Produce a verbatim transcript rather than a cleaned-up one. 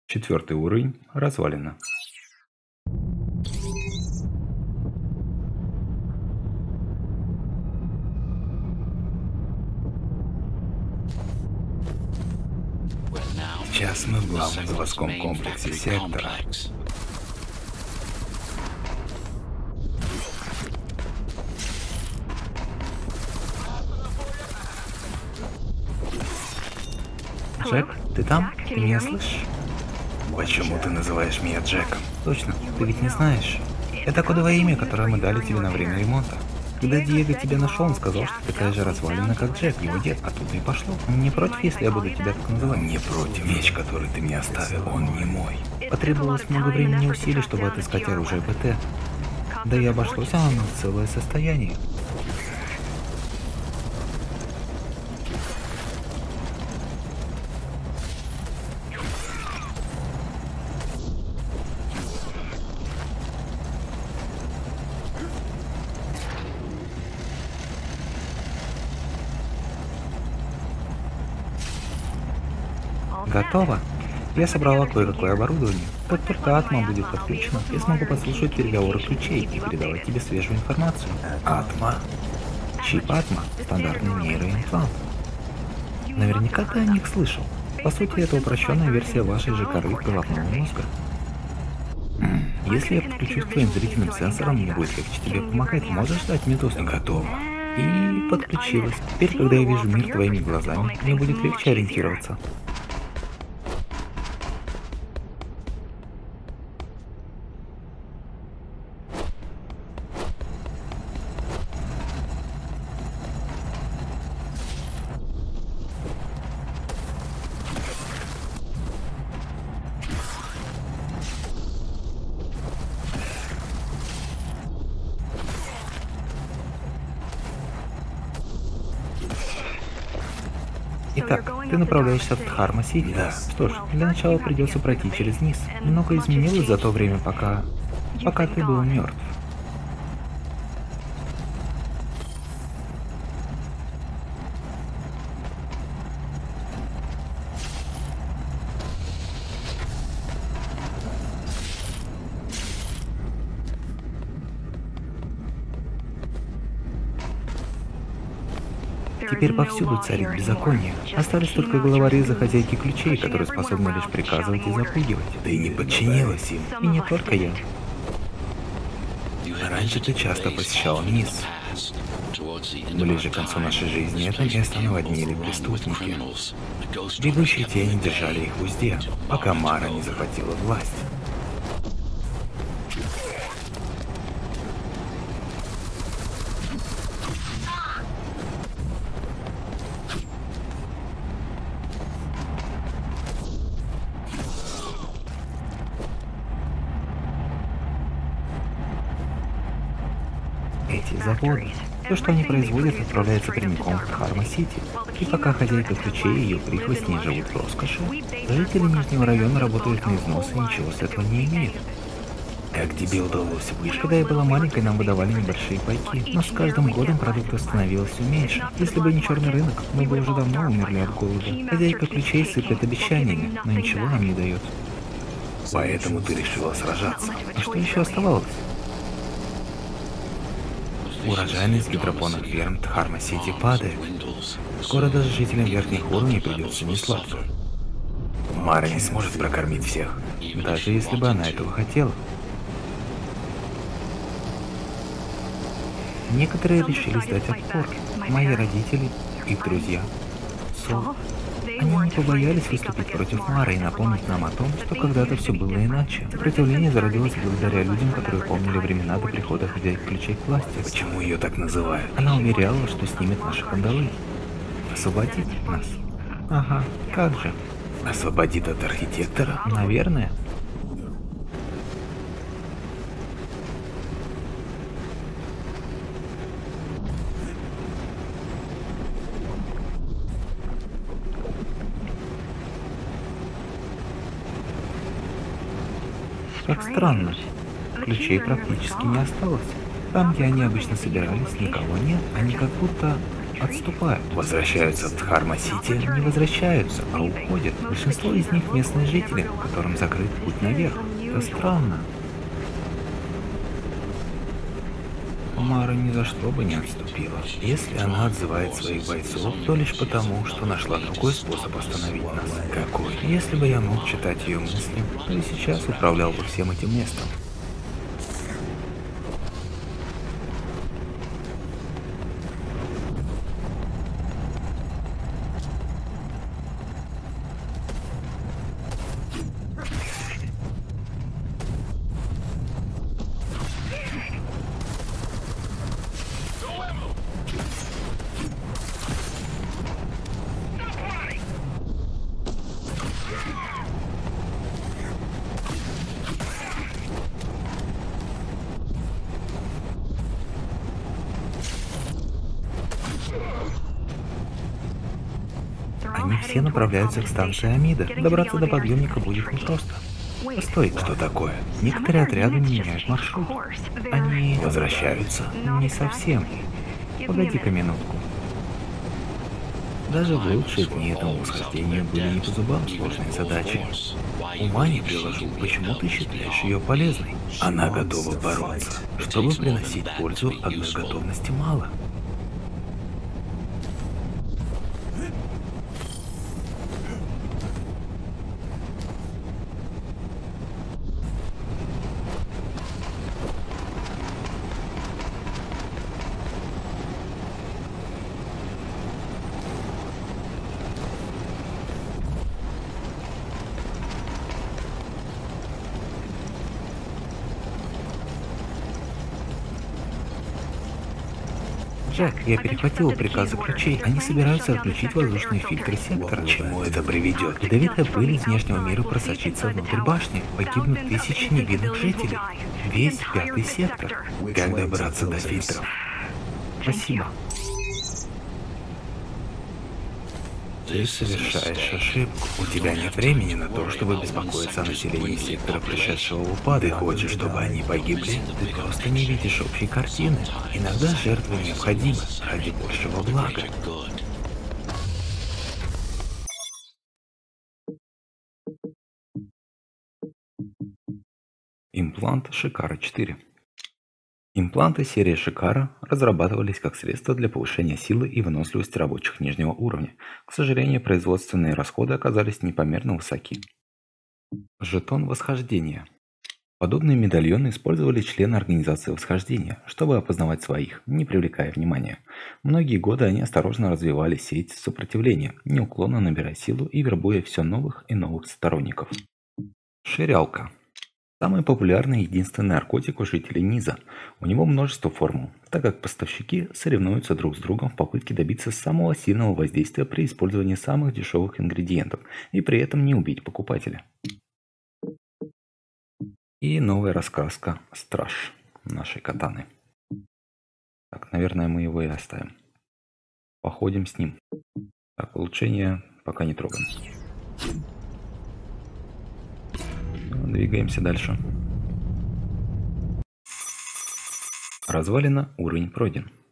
Четвертый уровень развалина. Сейчас мы в главном заводском комплексе сектора. Джек, ты там? Ты меня слышишь? Почему ты называешь меня Джеком? Точно, ты ведь не знаешь. Это кодовое имя, которое мы дали тебе на время ремонта. Когда Диего тебя нашел, он сказал, что ты такая же развалина, как Джек, его дед, а тут и пошло. Не против, если я буду тебя так называть? Не против. Меч, который ты мне оставил, он не мой. Потребовалось много времени и усилий, чтобы отыскать оружие БТ. Да и обошлось оно на целое состояние. Готово. Я собрала кое-какое оборудование. Как только Атма будет подключена, я смогу подслушивать переговоры ключей и передавать тебе свежую информацию. Атма? Чип Атма – стандартный нейроимплант. Наверняка ты о них слышал. По сути, это упрощенная версия вашей же коры головного мозга. Если я подключусь к твоим зрительным сенсорам, мне будет легче тебе помогать. Можешь дать мне доступ? Готово. И подключилась. Теперь, когда я вижу мир твоими глазами, мне будет легче ориентироваться. Итак, ты направляешься в Дхарма-Сити. Да. Что ж, для начала придется пройти через низ. Много изменилось за то время, пока... пока ты был мертв. Теперь повсюду царит беззаконие. Остались только головорезы хозяйки ключей, которые способны лишь приказывать и запугивать. Ты не подчинилась им. И не только я. Раньше ты часто посещал низ. Ближе к концу нашей жизни это место наводнили преступники. Бегущие тени держали их в узде, пока Мара не захватила власть. Эти заводы, все, что они производят, отправляется прямиком в Дхарма-Сити. И пока хозяйка ключей и ее прихвостни живут в роскоши, жители Нижнего района работают на износ и ничего с этого не имеют. Как тебе удалось выжить? Когда я была маленькой, нам выдавали небольшие пайки, но с каждым годом продуктов становилось все меньше. Если бы не черный рынок, мы бы уже давно умерли от голода. Хозяйка ключей сыплет обещаниями, но ничего нам не дает. Поэтому ты решила сражаться. А что еще оставалось? Урожайность гидропонных ферм Дхарма-Сити падает. Скоро даже жителям верхних уровней придется несладко. Мара не сможет прокормить всех, даже если бы она этого хотела. Некоторые решили дать отпор. Мои родители, их друзья. Сол. Они не побоялись выступить против Мары и напомнить нам о том, что когда-то все было иначе. Сопротивление зародилось благодаря людям, которые помнили времена до прихода хозяйки ключей к власти. Почему ее так называют? Она уверяла, что снимет наши кандалы. Освободит нас. Ага, как же. Освободит от архитектора? Наверное. Как странно. Ключей практически не осталось. Там, где они обычно собирались, никого нет. Они как будто отступают. Возвращаются в Дхарма-Сити, не возвращаются, а уходят. Большинство из них местные жители, которым закрыт путь наверх. Это странно. Мара ни за что бы не отступила. Если она отзывает своих бойцов, то лишь потому, что нашла другой способ остановить нас. Какой? Если бы я мог читать ее мысли, то и сейчас управлял бы всем этим местом. Они все направляются к станции Амида. Добраться до подъемника будет непросто. Постой, что такое? Некоторые отряды меняют маршрут. Они возвращаются? Не совсем. Погоди-ка минутку. Даже в лучшие дни этому восхождению были не по зубам сложные задачи. Ума не приложу, почему ты считаешь ее полезной? Она готова бороться. Чтобы приносить пользу, одной готовности мало. Джек, я перехватил приказы ключей. Они собираются отключить воздушные фильтры сектора. К чему это приведет? Ядовитая пыль из внешнего мира просочится внутрь башни. Погибнут тысячи невинных жителей. Весь пятый сектор. Как добраться до фильтров? Спасибо. Ты совершаешь ошибку. У тебя нет времени на то, чтобы беспокоиться о населении сектора, пришедшего в упадок. Ты хочешь, чтобы они погибли? Ты просто не видишь общей картины. Иногда жертвы необходимы ради большего блага. Имплант Шикара четыре. Импланты серии Шикара разрабатывались как средство для повышения силы и выносливости рабочих нижнего уровня. К сожалению, производственные расходы оказались непомерно высоки. Жетон восхождения. Подобные медальоны использовали члены организации восхождения, чтобы опознавать своих, не привлекая внимания. Многие годы они осторожно развивали сеть сопротивления, неуклонно набирая силу и вербуя все новых и новых сторонников. Ширялка. Самый популярный и единственный наркотик у жителей Низа. У него множество формул, так как поставщики соревнуются друг с другом в попытке добиться самого сильного воздействия при использовании самых дешевых ингредиентов и при этом не убить покупателя. И новая раскраска Страж нашей катаны. Так, наверное, мы его и оставим. Походим с ним. Так, улучшение пока не трогаем. Двигаемся дальше. Развалина, уровень пройден.